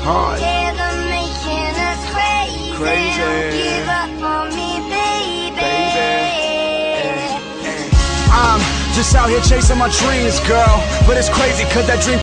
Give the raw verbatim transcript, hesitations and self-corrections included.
hard. Yeah, they're making us crazy. Crazy. Don't give up on me, baby. I'm just out here chasing my dreams, girl, but it's crazy cause that dream